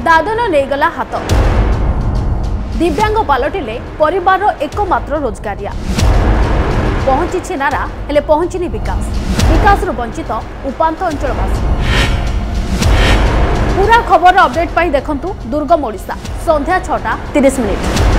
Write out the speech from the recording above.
दादन नेगला हाथ दिव्यांग पलटिले परिवार एकमात्र रोजगारिया पहुंची नारा हेले पहुंचनी विकास वंचित उपांत अंचलवासी। पूरा खबर अपडेट पाई देखंतु दुर्गम ओडिशा संध्या 6:30 मिनिट।